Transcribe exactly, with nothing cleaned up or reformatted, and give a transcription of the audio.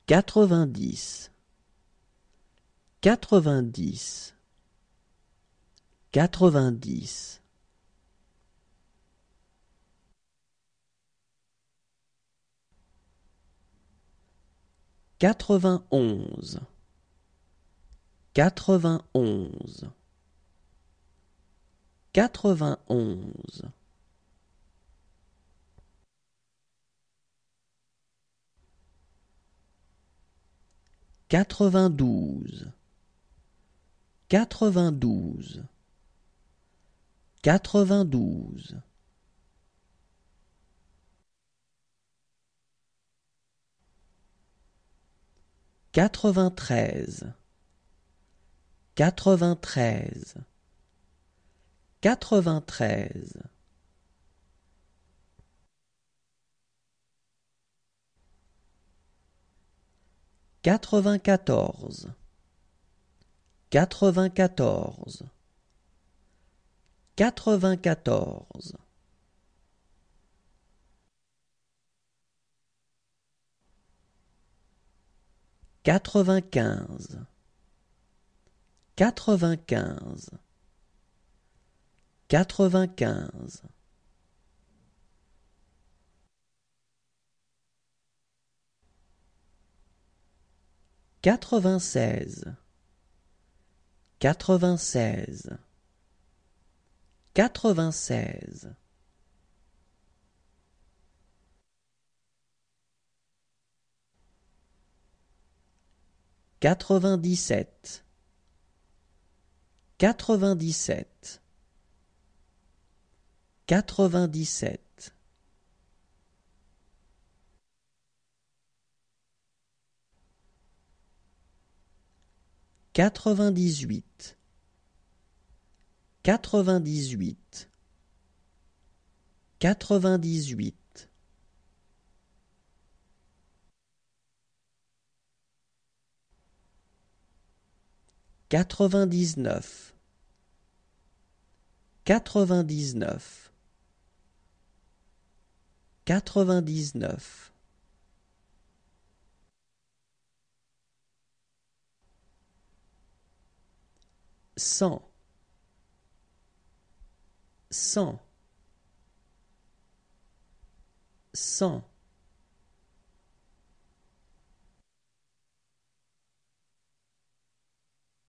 quatre-vingt-dix, quatre-vingt-dix, quatre-vingt-dix, quatre-vingt-onze, quatre-vingt-onze, quatre-vingt-onze, quatre-vingt-douze, quatre-vingt-douze, quatre-vingt-douze, quatre-vingt-treize, quatre-vingt-treize, quatre-vingt-treize, quatre-vingt-quatorze, quatre-vingt-quatorze, quatre-vingt-quatorze, quatre-vingt-quinze, quatre-vingt-quinze, quatre-vingt-quinze, quatre-vingt-seize, quatre-vingt-seize, quatre-vingt-seize, quatre-vingt-dix-sept, quatre-vingt-dix-sept, quatre-vingt-dix-sept, quatre-vingt-dix-huit, quatre-vingt-dix-huit, quatre-vingt-dix-huit, quatre-vingt-dix-neuf, quatre-vingt-dix-neuf, quatre-vingt-dix-neuf, cent, cent, cent.